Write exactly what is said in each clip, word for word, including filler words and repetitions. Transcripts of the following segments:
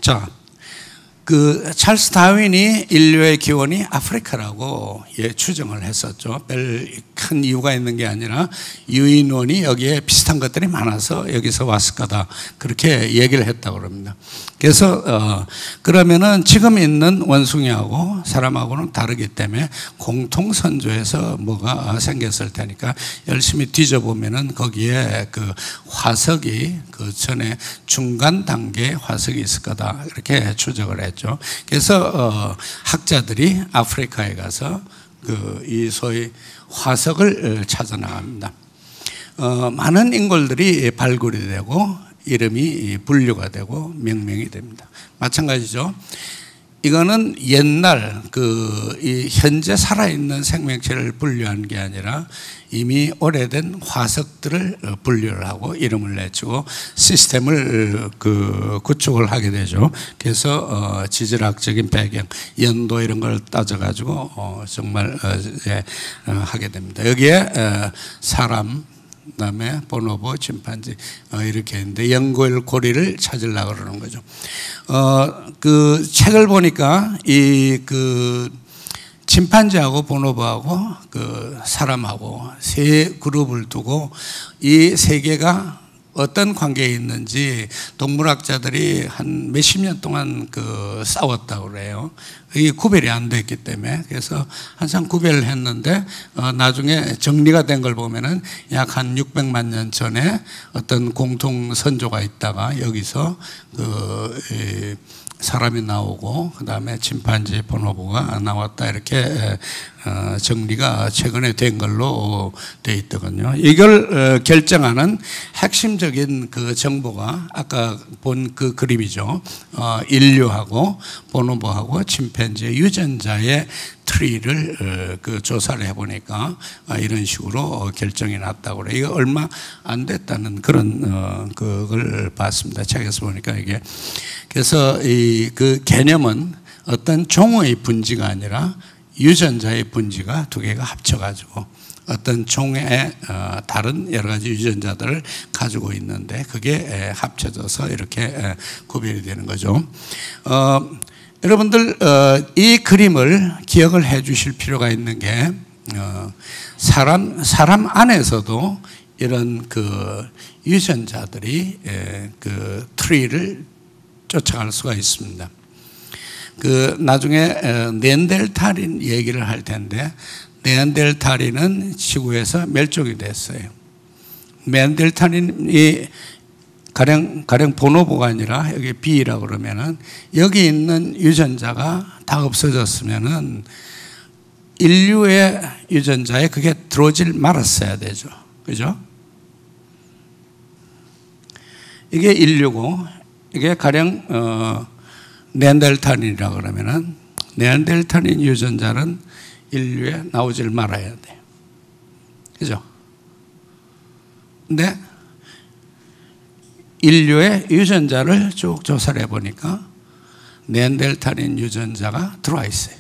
자, 그 찰스 다윈이 인류의 기원이 아프리카라고 예, 추정을 했었죠. 별 큰 이유가 있는 게 아니라 유인원이 여기에 비슷한 것들이 많아서 여기서 왔을 거다, 그렇게 얘기를 했다고 그럽니다. 그래서 어, 그러면은 지금 있는 원숭이하고 사람하고는 다르기 때문에 공통 선조에서 뭐가 생겼을 테니까 열심히 뒤져보면은 거기에 그 화석이 그 전에 중간 단계의 화석이 있을 거다, 이렇게 추정을 했죠. 그래서 어, 학자들이 아프리카에 가서 그 이 소위 화석을 찾아 나갑니다. 어, 많은 인골들이 발굴이 되고 이름이 분류가 되고 명명이 됩니다. 마찬가지죠. 이거는 옛날 그 이 현재 살아있는 생명체를 분류한 게 아니라 이미 오래된 화석들을 분류를 하고 이름을 내주고 시스템을 그 구축을 하게 되죠. 그래서 어 지질학적인 배경, 연도 이런 걸 따져가지고 어 정말 어 예, 어 하게 됩니다. 여기에 어 사람, 그다음에 보노보, 침판지 어, 이렇게 있는데 연골 고리를 찾으려고 그러는 거죠. 어, 그 책을 보니까 이 그 침판지하고 보노보하고 그 사람하고 세 그룹을 두고 이 세 개가 어떤 관계에 있는지 동물학자들이 한 몇십 년 동안 그 싸웠다고 그래요. 이게 구별이 안 됐기 때문에. 그래서 항상 구별을 했는데 어 나중에 정리가 된 걸 보면은 약 한 육백만 년 전에 어떤 공통 선조가 있다가 여기서 그 이 사람이 나오고 그 다음에 침판지, 보노보가 나왔다, 이렇게 어 정리가 최근에 된 걸로 돼 있더군요. 이걸 어 결정하는 핵심적인 그 정보가 아까 본 그 그림이죠. 어 인류하고 보노보하고 침팬지의 유전자의 트리를 그 조사를 해보니까 이런 식으로 결정이 났다고 그래요. 이거 얼마 안 됐다는 그런 그걸 봤습니다. 책에서 보니까 이게. 그래서 이 그 개념은 어떤 종의 분지가 아니라 유전자의 분지가 두 개가 합쳐가지고 어떤 종의 다른 여러 가지 유전자들을 가지고 있는데 그게 합쳐져서 이렇게 구별이 되는 거죠. 어, 여러분들 어, 이 그림을 기억을 해 주실 필요가 있는 게 어, 사람 사람 안에서도 이런 그 유전자들이 에, 그 트리를 쫓아갈 수가 있습니다. 그 나중에 네안데르탈인 얘기를 할 텐데 네안데르탈인은 지구에서 멸종이 됐어요. 네안데르탈인이 가령, 가령 보노보가 아니라 여기 B라고 그러면은 여기 있는 유전자가 다 없어졌으면은 인류의 유전자에 그게 들어오질 말았어야 되죠. 그죠? 이게 인류고 이게 가령, 어, 네안데르탈인이라고 그러면은 네안데르탈인 유전자는 인류에 나오질 말아야 돼요. 그죠? 근데 인류의 유전자를 쭉 조사를 해보니까 네안데르탈인 유전자가 들어와 있어요.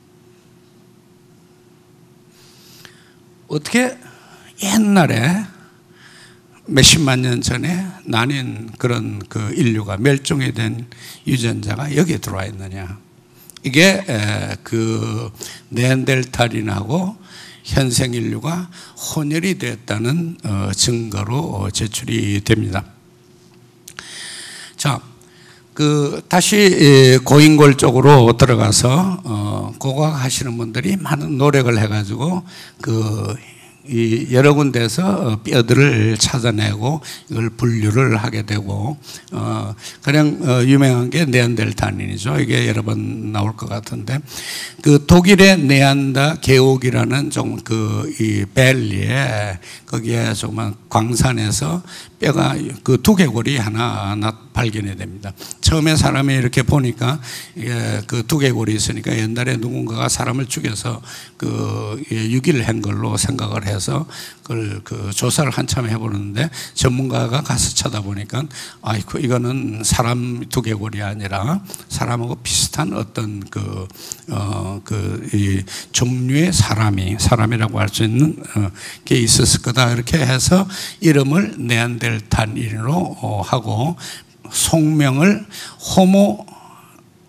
어떻게 옛날에 몇십만 년 전에 나뉜 그런 그 인류가 멸종이 된 유전자가 여기에 들어와 있느냐. 이게 그 네안데르탈인하고 현생 인류가 혼혈이 됐다는 증거로 제출이 됩니다. 자, 그 다시 고인골 쪽으로 들어가서 어, 고고학 하시는 분들이 많은 노력을 해가지고 그 이 여러 군데에서 뼈들을 찾아내고 이걸 분류를 하게 되고 어, 가장 유명한 게 네안데르탈인이죠. 이게 여러 번 나올 것 같은데 그 독일의 네안다 계옥이라는 좀 그 이 밸리에 거기에 정말 광산에서 뼈가 그 두개골이 하나 발견이 됩니다. 처음에 사람이 이렇게 보니까 그 두개골이 있으니까 옛날에 누군가가 사람을 죽여서 그 유기를 한 걸로 생각을 해서 그걸 그 조사를 한참 해보는데 전문가가 가서 쳐다보니까 아이고 이거는 사람 두개골이 아니라 사람하고 비슷한 어떤 그 어 그 이 종류의 사람이 사람이라고 할 수 있는 어 게 있었을 거다 이렇게 해서 이름을 네안데르탈인으로 하고 속명을 호모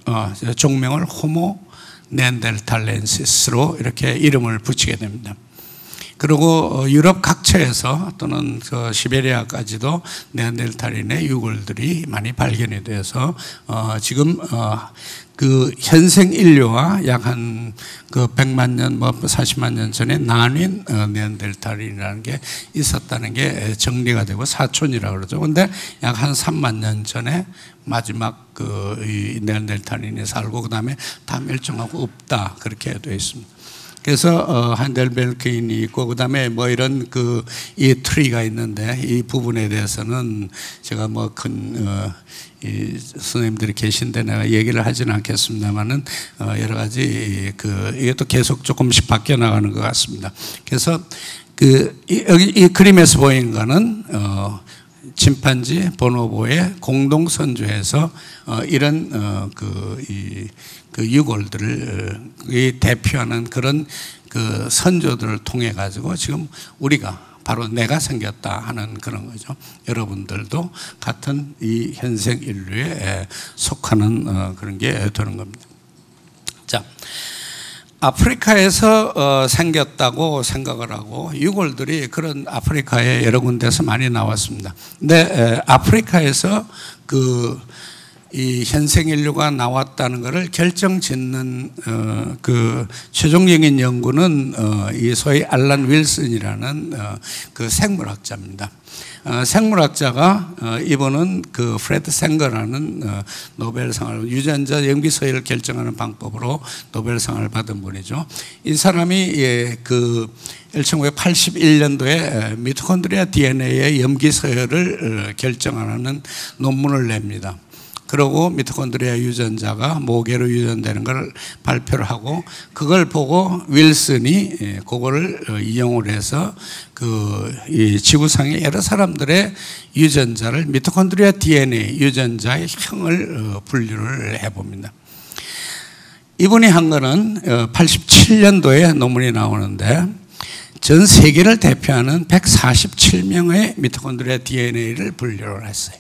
어, 종명을 호모 네안데르탈렌시스로 이렇게 이름을 붙이게 됩니다. 그리고 유럽 각처에서 또는 그 시베리아까지도 네안데르탈인의 유골들이 많이 발견이 돼서 어 지금 어 그 현생 인류와 약 한 그 백만 년, 뭐 사십만 년 전에 나뉜 어 네안데르탈인이라는 게 있었다는 게 정리가 되고 사촌이라고 그러죠. 근데 약 한 삼만 년 전에 마지막 그 이 네안데르탈인이 살고 그 다음에 다 멸종하고 없다 그렇게 되어 있습니다. 그래서 어, 한델베르크인이 있고 그다음에 뭐 이런 그 이 트리가 있는데 이 부분에 대해서는 제가 뭐 큰 어, 이 선생님들이 계신데 내가 얘기를 하지는 않겠습니다만은 어, 여러 가지 그 이게 또 계속 조금씩 바뀌어 나가는 것 같습니다. 그래서 그 이, 여기 이 그림에서 보이는 거는 어, 침판지 보노보의 공동 선조에서 어, 이런 어, 그, 이, 그 유골들을 이 대표하는 그런 그 선조들을 통해 가지고 지금 우리가 바로 내가 생겼다 하는 그런 거죠. 여러분들도 같은 이 현생 인류에 속하는 어, 그런 게 되는 겁니다. 자. 아프리카에서 어, 생겼다고 생각을 하고 유골들이 그런 아프리카에 여러 군데서 많이 나왔습니다. 근데 에, 아프리카에서 그 이 현생 인류가 나왔다는 것을 결정짓는 어, 그 최종적인 연구는 어, 이 소위 알란 윌슨이라는 어, 그 생물학자입니다. 어, 생물학자가 어, 이분은 그 프레드 생거라는 어, 노벨상을 유전자 염기서열을 결정하는 방법으로 노벨상을 받은 분이죠. 이 사람이 예, 그 천구백팔십일 년도에 미토콘드리아 디엔에이의 염기서열을 결정하는 논문을 냅니다. 그리고 미토콘드리아 유전자가 모계로 유전되는 걸 발표를 하고 그걸 보고 윌슨이 그거를 이용을 해서 그 이 지구상의 여러 사람들의 유전자를 미토콘드리아 디엔에이 유전자의 형을 분류를 해봅니다. 이분이 한 거는 팔십칠 년도에 논문이 나오는데 전 세계를 대표하는 백사십칠 명의 미토콘드리아 디엔에이를 분류를 했어요.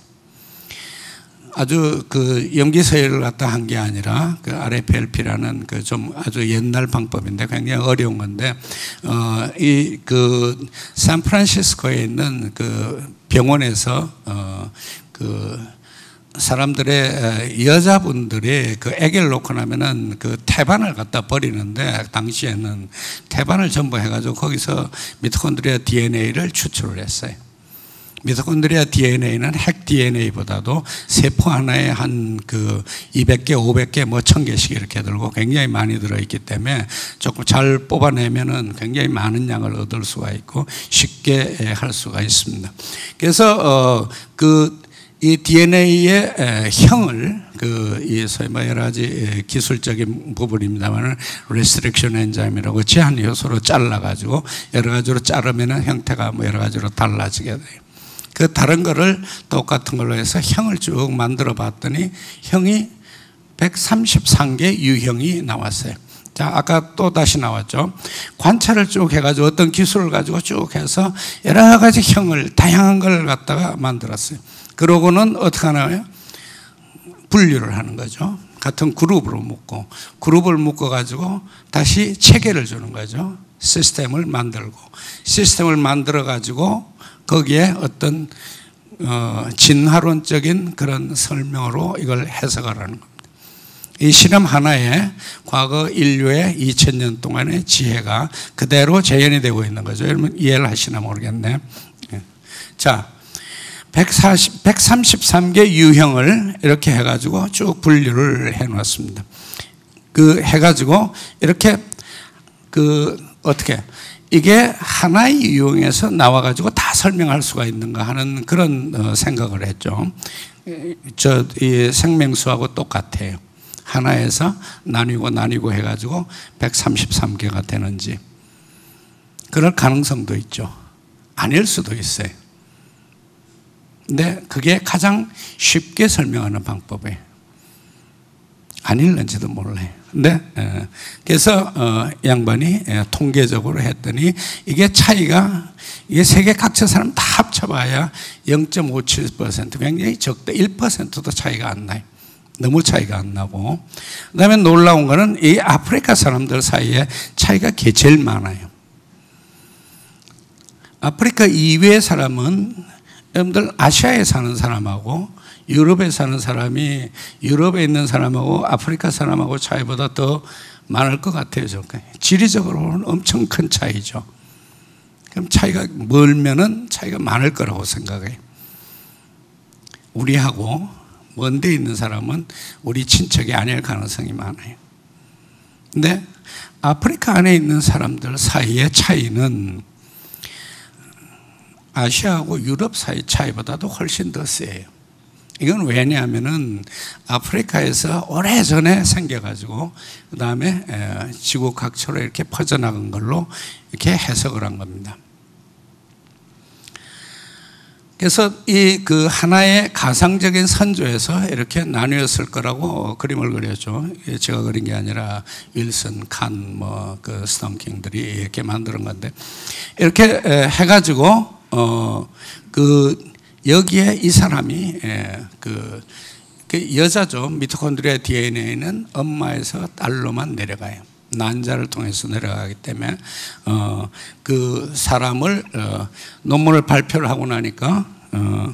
아주 그 염기서열을 갖다 한 게 아니라 그 알에피엘피라는 그 좀 아주 옛날 방법인데 굉장히 어려운 건데 어 이 그 샌프란시스코에 있는 그 병원에서 어 그 사람들의 여자분들이 그 아기를 놓고 나면은 그 태반을 갖다 버리는데 당시에는 태반을 전부 해가지고 거기서 미토콘드리아 디엔에이를 추출을 했어요. 미토콘드리아 디엔에이는 핵 디엔에이보다도 세포 하나에 한 그 이백 개, 오백 개, 뭐 천 개씩 이렇게 들고 굉장히 많이 들어있기 때문에 조금 잘 뽑아내면은 굉장히 많은 양을 얻을 수가 있고 쉽게 할 수가 있습니다. 그래서 어 그 이 디엔에이의 형을 그 이 소위 뭐 여러 가지 기술적인 부분입니다만은 restriction 엔자임이라고 제한 요소로 잘라 가지고 여러 가지로 자르면은 형태가 뭐 여러 가지로 달라지게 돼요. 그 다른 거를 똑같은 걸로 해서 형을 쭉 만들어 봤더니 형이 백삼십삼 개 유형이 나왔어요. 자, 아까 또 다시 나왔죠. 관찰을 쭉 해가지고 어떤 기술을 가지고 쭉 해서 여러 가지 형을 다양한 걸 갖다가 만들었어요. 그러고는 어떻게 하나요? 분류를 하는 거죠. 같은 그룹으로 묶고 그룹을 묶어가지고 다시 체계를 주는 거죠. 시스템을 만들고 시스템을 만들어가지고 거기에 어떤 어, 진화론적인 그런 설명으로 이걸 해석을 하는 겁니다. 이 실험 하나에 과거 인류의 이천 년 동안의 지혜가 그대로 재현이 되고 있는 거죠. 여러분 이해를 하시나 모르겠네. 자, 백사십, 백삼십삼 개 유형을 이렇게 해가지고 쭉 분류를 해놨습니다. 그 해가지고 이렇게 그 어떻게 이게 하나의 유형에서 나와가지고 다 설명할 수가 있는가 하는 그런 생각을 했죠. 저 이 생명수하고 똑같아요. 하나에서 나뉘고 나뉘고 해가지고 백삼십삼 개가 되는지 그럴 가능성도 있죠. 아닐 수도 있어요. 근데 그게 가장 쉽게 설명하는 방법이에요. 아닐는지도 몰라요. 근데 그래서 어, 양반이 통계적으로 했더니 이게 차이가 이게 세계 각처 사람 다 합쳐봐야 영 점 오칠 퍼센트 굉장히 적다. 일 퍼센트도 차이가 안 나요. 너무 차이가 안 나고, 그 다음에 놀라운 거는 이 아프리카 사람들 사이에 차이가 제일 많아요. 아프리카 이외의 사람은 여러분들 아시아에 사는 사람하고 유럽에 사는 사람이 유럽에 있는 사람하고 아프리카 사람하고 차이보다 더 많을 것 같아요. 지리적으로는 엄청 큰 차이죠. 그럼 차이가 멀면은 차이가 많을 거라고 생각해요. 우리하고 먼 데 있는 사람은 우리 친척이 아닐 가능성이 많아요. 근데 아프리카 안에 있는 사람들 사이의 차이는 아시아하고 유럽 사이 차이보다도 훨씬 더 세요. 이건 왜냐하면은 아프리카에서 오래전에 생겨가지고 그 다음에 지구 각처로 이렇게 퍼져나간 걸로 이렇게 해석을 한 겁니다. 그래서 이 그 하나의 가상적인 선조에서 이렇게 나뉘었을 거라고 그림을 그렸죠. 제가 그린 게 아니라 윌슨, 칸, 뭐 그 스톰킹들이 이렇게 만드는 건데, 이렇게 해가지고 어 그 여기에 이 사람이 그, 그 여자죠. 미토콘드리아 디엔에이는 엄마에서 딸로만 내려가요. 난자를 통해서 내려가기 때문에 어, 그 사람을 어, 논문을 발표를 하고 나니까 어,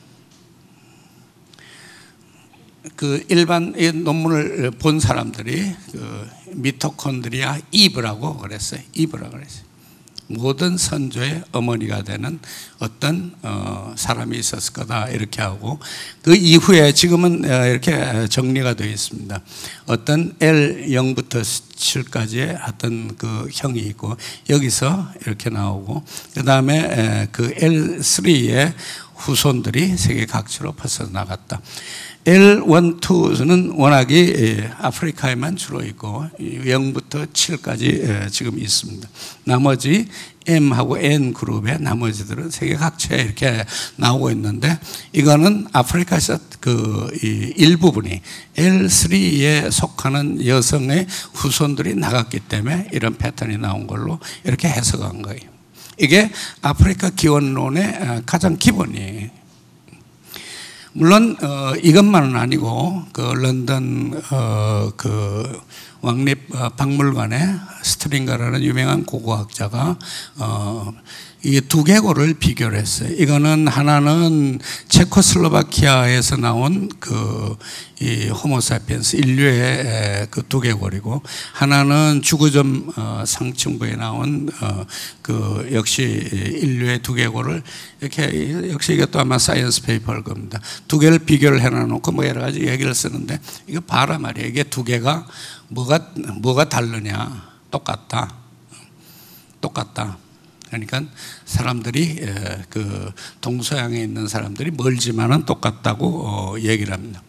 그 일반 논문을 본 사람들이 그 미토콘드리아 이브라고 그랬어요. 이브라고 그랬어요. 모든 선조의 어머니가 되는 어떤 어, 사람이 있었을 거다 이렇게 하고, 그 이후에 지금은 이렇게 정리가 되어 있습니다. 어떤 엘 영부터 칠까지의 어떤 그 형이 있고, 여기서 이렇게 나오고, 그 다음에 그 엘 쓰리의 후손들이 세계 각지로 퍼져나갔다. 엘 원, 이는 워낙이 아프리카에만 주로 있고 영부터 칠까지 지금 있습니다. 나머지 M하고 N 그룹의 나머지들은 세계 각지에 이렇게 나오고 있는데, 이거는 아프리카에서 그 일부분이 엘 쓰리에 속하는 여성의 후손들이 나갔기 때문에 이런 패턴이 나온 걸로 이렇게 해석한 거예요. 이게 아프리카 기원론의 가장 기본이에요. 물론 어, 이것만은 아니고 그 런던 어, 그 왕립 박물관에 스트링가라는 유명한 고고학자가 어, 이 두 계고를 비교를 했어요. 이거는 하나는 체코슬로바키아에서 나온 그 이 호모사피엔스 인류의 그 두 계골이고, 하나는 주구점 어, 상층부에 나온 어, 그 역시 인류의 두 계골을 이렇게, 역시 이것도 아마 사이언스 페이퍼일 겁니다. 두 개를 비교를 해놔놓고 뭐 여러 가지 얘기를 쓰는데, 이거 봐라 말이에요. 이게 두 개가 뭐가 뭐가 다르냐? 똑같다. 똑같다. 그러니까 사람들이 그 동서양에 있는 사람들이 멀지만은 똑같다고 얘기를 합니다.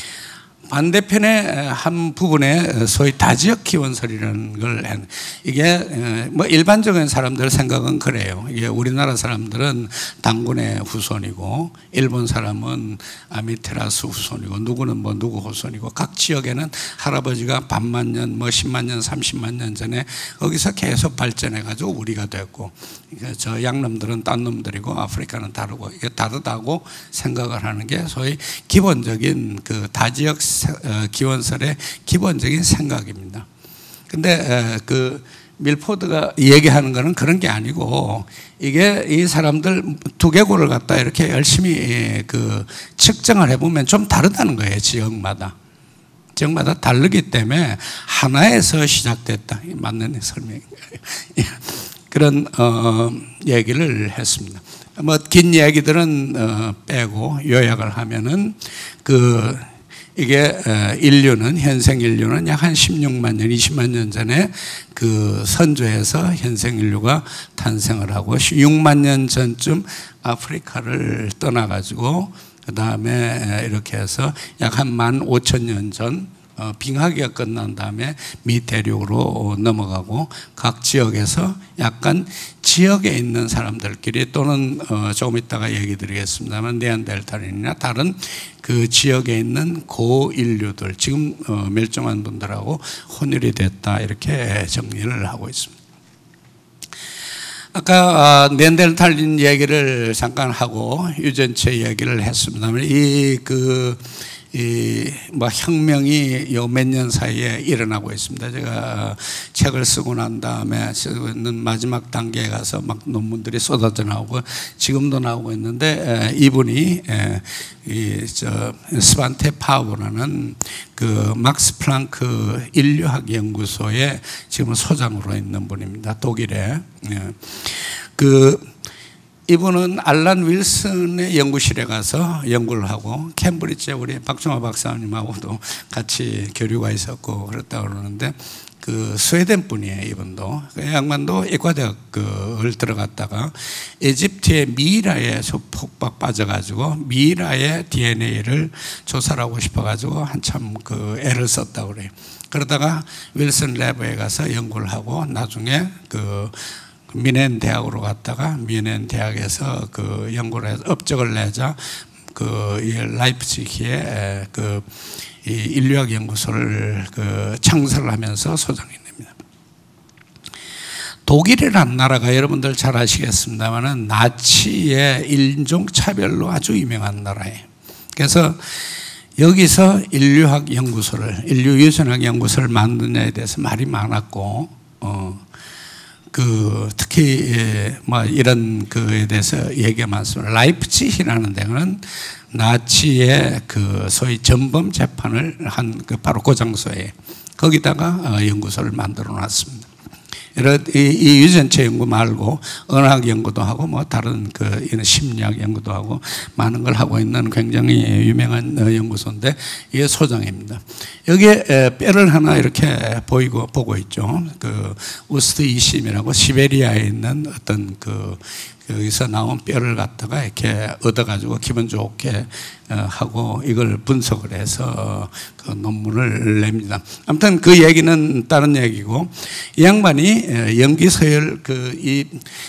반대편의 한 부분에 소위 다지역 기원설이라는 걸 했, 이게 뭐 일반적인 사람들 생각은 그래요. 이게 우리나라 사람들은 당군의 후손이고, 일본 사람은 아미테라스 후손이고, 누구는 뭐 누구 후손이고, 각 지역에는 할아버지가 반만 년, 뭐 십만 년, 삼십만 년 전에 거기서 계속 발전해가지고 우리가 됐고, 그러니까 저 양놈들은 딴 놈들이고 아프리카는 다르고, 이게 다르다고 생각을 하는 게 소위 기본적인 그 다지역 기원설의 기본적인 생각입니다. 근데 그 밀포드가 얘기하는 거는 그런 게 아니고, 이게 이 사람들 두개골을 갖다 이렇게 열심히 그 측정을 해보면 좀 다르다는 거예요. 지역마다. 지역마다 다르기 때문에 하나에서 시작됐다. 맞는 설명이에요. 그런 어 얘기를 했습니다. 뭐 긴 얘기들은 어 빼고 요약을 하면은 그 이게 인류는, 현생 인류는 약 한 십육만 년, 이십만 년 전에 그 선조에서 현생 인류가 탄생을 하고, 육만 년 전쯤 아프리카를 떠나가지고 그 다음에 이렇게 해서 약 한 만 오천 년 전 어, 빙하기가 끝난 다음에 미대륙으로 넘어가고, 각 지역에서 약간 지역에 있는 사람들끼리 또는 어, 조금 이따가 얘기 드리겠습니다만 네안데르탈인이나 다른 그 지역에 있는 고인류들, 지금 어, 멸종한 분들하고 혼혈이 됐다, 이렇게 정리를 하고 있습니다. 아까 네안데르탈인 얘기를 잠깐 하고 유전체 얘기를 했습니다만, 이 그 이 뭐 혁명이 요 몇 년 사이에 일어나고 있습니다. 제가 책을 쓰고 난 다음에 쓰고 있는 마지막 단계에 가서 막 논문들이 쏟아져 나오고 지금도 나오고 있는데, 이분이 이 저 스반테 파워라는 그 막스 플랑크 인류학 연구소의 지금 소장으로 있는 분입니다. 독일에. 그 이분은 알란 윌슨의 연구실에 가서 연구를 하고, 캠브리지에 우리 박종화 박사님하고도 같이 교류가 있었고 그랬다고 그러는데, 그 스웨덴 분이에요. 이분도. 그 양반도 의과대학을 들어갔다가 이집트의 미이라에 폭박 빠져가지고 미이라의 디엔에이를 조사를 하고 싶어가지고 한참 그 애를 썼다고 그래요. 그러다가 윌슨 랩에 가서 연구를 하고 나중에 그 미넨 대학으로 갔다가 미넨 대학에서 그 연구를 해서 업적을 내자 그 라이프치히에 그 이 인류학 연구소를 그 창설을 하면서 소장이 됩니다. 독일이라는 나라가 여러분들 잘 아시겠습니다만은 나치의 인종 차별로 아주 유명한 나라예요. 그래서 여기서 인류학 연구소를, 인류 유전학 연구소를 만드냐에 대해서 말이 많았고, 어. 그 특히 뭐 이런 그에 대해서 얘기가 많습니다. 라이프치히라는 데는 나치의 그 소위 전범 재판을 한 그 바로 그 장소에 거기다가 연구소를 만들어 놨습니다. 이런 이, 이 유전체 연구 말고 언어학 연구도 하고 뭐 다른 그 심리학 연구도 하고 많은 걸 하고 있는 굉장히 유명한 연구소인데 이게 소장입니다. 여기에 뼈를 하나 이렇게 보이고 보고 있죠. 그 우스트 이심이라고 시베리아에 있는 어떤 그 여기서 나온 뼈를 갖다가 이렇게 얻어가지고 기분 좋게 하고 이걸 분석을 해서 그 논문을 냅니다. 아무튼 그 얘기는 다른 얘기고, 이 양반이 연기서열 그 이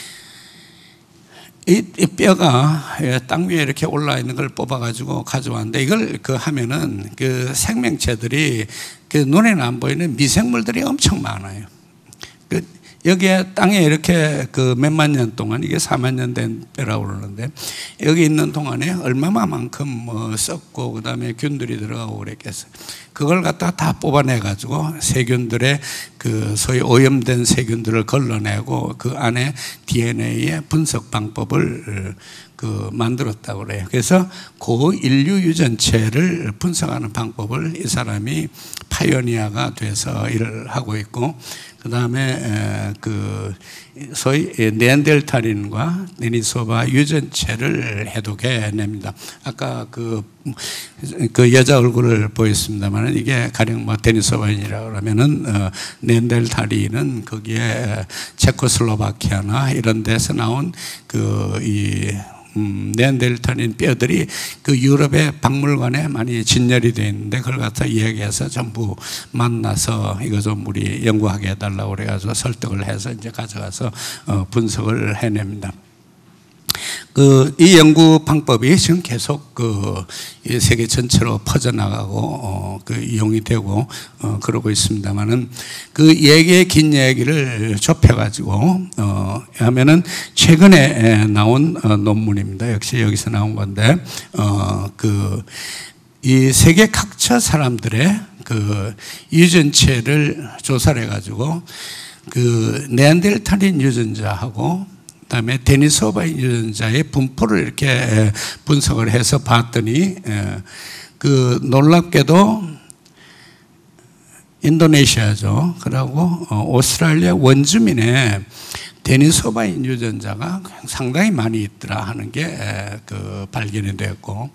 이 뼈가 땅 위에 이렇게 올라 있는 걸 뽑아가지고 가져왔는데, 이걸 그 하면은 그 생명체들이 그 눈에는 안 보이는 미생물들이 엄청 많아요. 그 여기에 땅에 이렇게 그 몇만 년 동안, 이게 사만 년 된 뼈라고 그러는데, 여기 있는 동안에 얼마만큼 뭐 썩고 그 다음에 균들이 들어가고 그랬겠어요. 그걸 갖다가 다 뽑아내가지고 세균들의 그 소위 오염된 세균들을 걸러내고 그 안에 디엔에이의 분석 방법을 그 만들었다고 그래요. 그래서 고인류 유전체를 분석하는 방법을 이 사람이 파이오니아가 돼서 일을 하고 있고, 그 다음에 그 소위 네안데르탈인과 데니소바 유전체를 해독해냅니다. 아까 그, 그 여자 얼굴을 보였습니다만 이게 가령 뭐 데니소바인이라고 그러면은 어, 네안데르탈인은 거기에 체코슬로바키아나 이런 데서 나온 그 이 음, 네안데르탈인 뼈들이 그 유럽의 박물관에 많이 진열이 되어 있는데, 그걸 갖다 이야기해서 전부 만나서 이거 좀 우리 연구하게 해달라고 그래가지고 설득을 해서 이제 가져가서 어, 분석을 해냅니다. 그 이 연구 방법이 지금 계속 그 세계 전체로 퍼져나가고 어, 그 이용이 되고 어, 그러고 있습니다만은, 그 얘기의 긴 얘기를 좁혀가지고 어, 하면은 최근에 나온 어, 논문입니다. 역시 여기서 나온 건데, 어, 그 이 세계 각처 사람들의 그 유전체를 조사를 해가지고 그 네안데르탈인 유전자하고 그다음에 데니소바인 유전자의 분포를 이렇게 분석을 해서 봤더니, 그 놀랍게도 인도네시아죠. 그리고 오스트랄리아 원주민의 데니소바인 유전자가 상당히 많이 있더라 하는 게 그 발견이 되었고,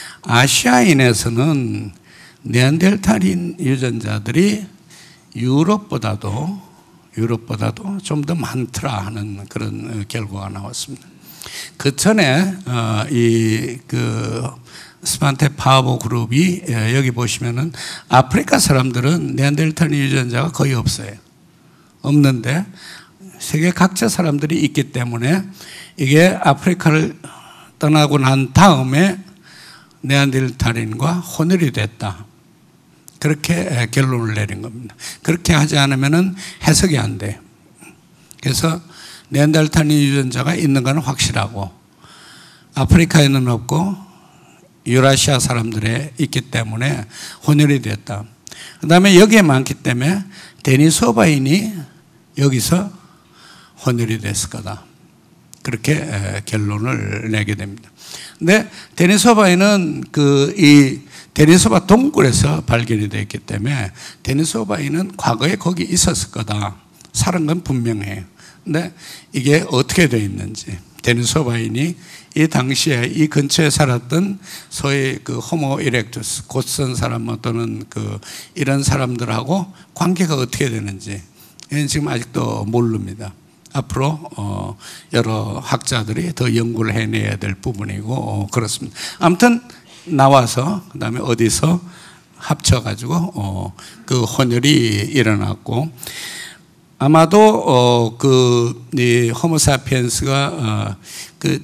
아시아인에서는 네안데르탈인 유전자들이 유럽보다도 유럽보다도 좀 더 많더라 하는 그런 결과가 나왔습니다. 그 전에 이 그 스반테 파워 그룹이 여기 보시면은 아프리카 사람들은 네안데르탈인 유전자가 거의 없어요. 없는데 세계 각처 사람들이 있기 때문에 이게 아프리카를 떠나고 난 다음에 네안데르탈인과 혼혈이 됐다. 그렇게 결론을 내린 겁니다. 그렇게 하지 않으면 해석이 안 돼요. 그래서 네안데르탈인 유전자가 있는 건 확실하고, 아프리카에는 없고 유라시아 사람들에 있기 때문에 혼혈이 됐다. 그 다음에 여기에 많기 때문에 데니소바인이 여기서 혼혈이 됐을 거다. 그렇게 결론을 내게 됩니다. 근데 데니소바인은 그 이 데니소바 동굴에서 발견이 되었기 때문에 데니소바인은 과거에 거기 있었을 거다. 살은 건 분명해요. 근데 이게 어떻게 되어 있는지, 데니소바인이 이 당시에 이 근처에 살았던 소위 그 호모 이렉투스, 곧선 사람 또는 그 이런 사람들하고 관계가 어떻게 되는지 지금 아직도 모릅니다. 앞으로 어 여러 학자들이 더 연구를 해내야 될 부분이고 어 그렇습니다. 아무튼 나와서 그 다음에 어디서 합쳐가지고 어 그 혼혈이 일어났고, 아마도 어 그 이 호모사피엔스가 어 그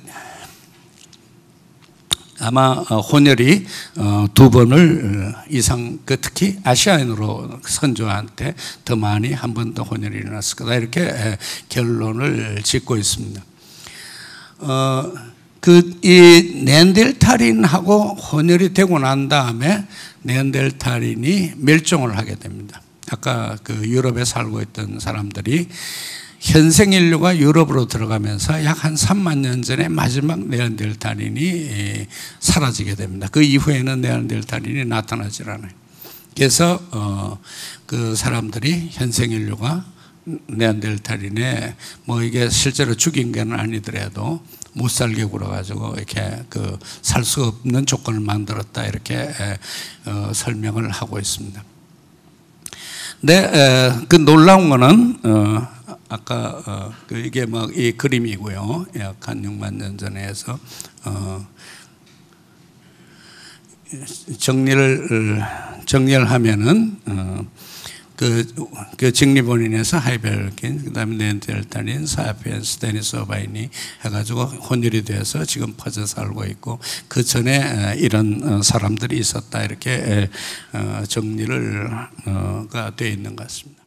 아마 혼혈이 두 번을 이상, 그 특히 아시아인으로 선조한테 더 많이 한 번 더 혼혈이 일어났을 거다. 이렇게 결론을 짓고 있습니다. 어, 그 이 네안데르탈인하고 혼혈이 되고 난 다음에 네안데르탈인이 멸종을 하게 됩니다. 아까 그 유럽에 살고 있던 사람들이 현생 인류가 유럽으로 들어가면서 약 한 삼만 년 전에 마지막 네안데르탈인이 사라지게 됩니다. 그 이후에는 네안데르탈인이 나타나지 않아요. 그래서 어 그 사람들이 현생 인류가 네안데르탈인에 뭐 이게 실제로 죽인 게 아니더라도 못 살게 굴어가지고 이렇게 그 살 수 없는 조건을 만들었다, 이렇게 어 설명을 하고 있습니다. 근데 그 놀라운 거는 어 아까 어, 그 이게 막 이 그림이고요. 약 한 육만 년 전에 해서 어, 정리를 정리를 하면은 어, 그, 그 직리본인에서 하이벨킨, 그다음에 네안데르탈인, 사피엔스, 데니소바인이 해가지고 혼혈이 돼서 지금 퍼져 살고 있고, 그 전에 이런 사람들이 있었다, 이렇게 정리를 가 되어 있는 것 같습니다.